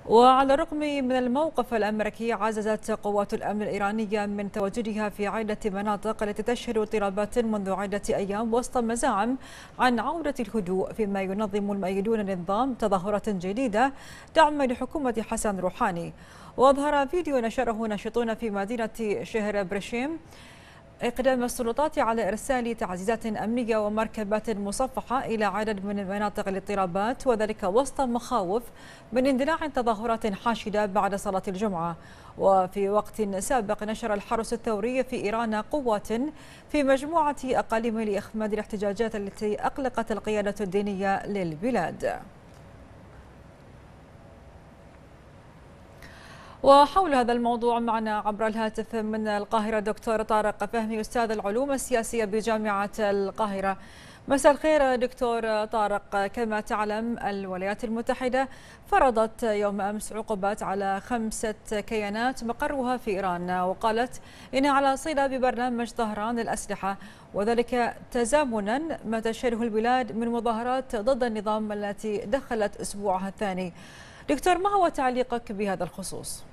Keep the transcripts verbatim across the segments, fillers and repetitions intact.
وعلى الرغم من الموقف الأمريكي، عززت قوات الأمن الإيرانية من تواجدها في عدة مناطق التي تشهد اضطرابات منذ عدة أيام وسط مزاعم عن عودة الهدوء، فيما ينظم المؤيدون النظام تظاهرات جديدة دعما لحكومة حسن روحاني. وأظهر فيديو نشره ناشطون في مدينة شهر برشيم إقدام السلطات على إرسال تعزيزات أمنية ومركبات مصفحة إلى عدد من مناطق الاضطرابات، وذلك وسط مخاوف من اندلاع تظاهرات حاشدة بعد صلاة الجمعة. وفي وقت سابق نشر الحرس الثوري في إيران قوات في مجموعة أقاليم لإخماد الاحتجاجات التي أقلقت القيادة الدينية للبلاد. وحول هذا الموضوع معنا عبر الهاتف من القاهرة دكتور طارق فهمي، أستاذ العلوم السياسية بجامعة القاهرة. مساء الخير دكتور طارق. كما تعلم، الولايات المتحدة فرضت يوم أمس عقوبات على خمسة كيانات مقرها في إيران، وقالت إنها على صلة ببرنامج طهران للأسلحة، وذلك تزامنا ما تشهده البلاد من مظاهرات ضد النظام التي دخلت أسبوعها الثاني. دكتور، ما هو تعليقك بهذا الخصوص؟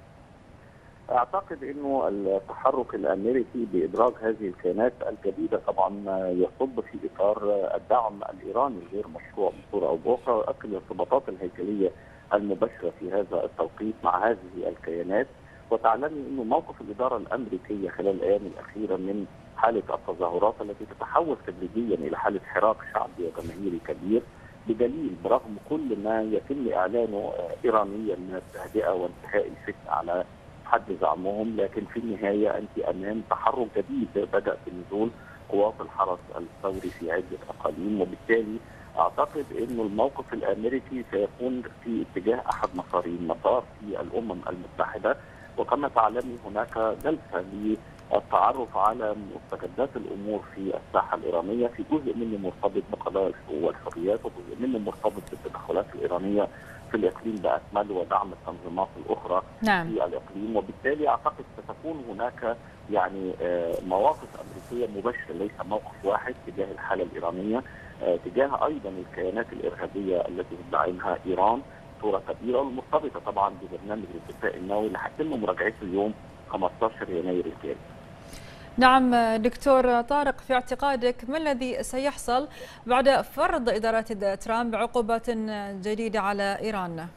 اعتقد انه التحرك الامريكي بادراج هذه الكيانات الجديده طبعا يصب في اطار الدعم الايراني الغير مشروع بصوره او باخرى، ويؤكد الارتباطات الهيكليه المباشره في هذا التوقيت مع هذه الكيانات. وتعلمي انه موقف الاداره الامريكيه خلال الايام الاخيره من حاله التظاهرات التي تتحول تدريجيا الى حاله حراك شعبي وجماهيري كبير، بدليل برغم كل ما يتم اعلانه ايرانيا من التهدئه وانتهاء الفتنه على حد زعمهم، لكن في النهايه انت امام تحرك جديد بدا بنزول قوات الحرس الثوري في عده اقاليم، وبالتالي اعتقد انه الموقف الامريكي سيكون في اتجاه احد مسارين، مسار في الامم المتحده، وكما تعلمي هناك جلسه للتعرف على مستجدات الامور في الساحه الايرانيه، في جزء منه مرتبط بقضايا الحقوق والحريات، وجزء منه مرتبط بالتدخلات الايرانيه في الاقليم باكمله ودعم التنظيمات الاخرى نعم. في الاقليم. وبالتالي اعتقد ستكون هناك يعني مواقف امريكيه مباشره، ليس موقف واحد تجاه الحاله الايرانيه، تجاه ايضا الكيانات الارهابيه التي تدعمها ايران صوره كبيره، والمرتبطه طبعا ببرنامج الاتفاق النووي اللي هيتم مراجعته يوم خمسة عشر يناير الجاري. نعم دكتور طارق، في اعتقادك ما الذي سيحصل بعد فرض إدارة ترامب عقوبات جديدة على إيران؟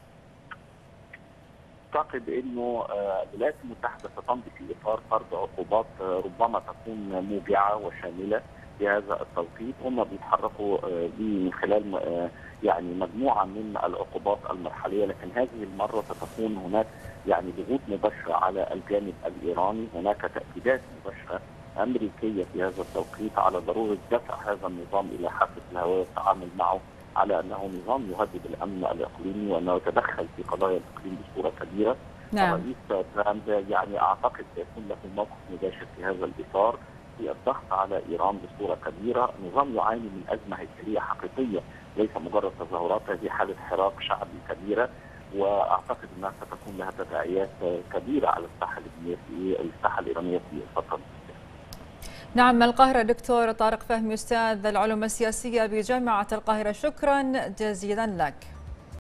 اعتقد انه الولايات المتحده ستمضي في اطار فرض عقوبات ربما تكون موجعه وشامله في هذا التوقيت. هم بيتحركوا من خلال يعني مجموعه من العقوبات المرحليه، لكن هذه المره ستكون هناك يعني ضغوط مباشره على الجانب الايراني، هناك تاكيدات مباشره امريكيه في هذا التوقيت على ضروره دفع هذا النظام الى حافه الهواء والتعامل معه على انه نظام يهدد الامن الاقليمي وانه يتدخل في قضايا الاقليم بصوره كبيره. نعم. الرئيس ترامب يعني اعتقد سيكون له موقف مباشر في هذا الاطار في الضغط على ايران بصوره كبيره. نظام يعاني من ازمه هيكليه حقيقيه، ليس مجرد تظاهرات، هذه حاله حراك شعبي كبيره، واعتقد انها ستكون لها تداعيات كبيره على الساحه في الساحه الايرانيه في الفتره المقبله. نعم، القاهرة دكتور طارق فهمي، أستاذ العلوم السياسية بجامعة القاهرة، شكرا جزيلا لك.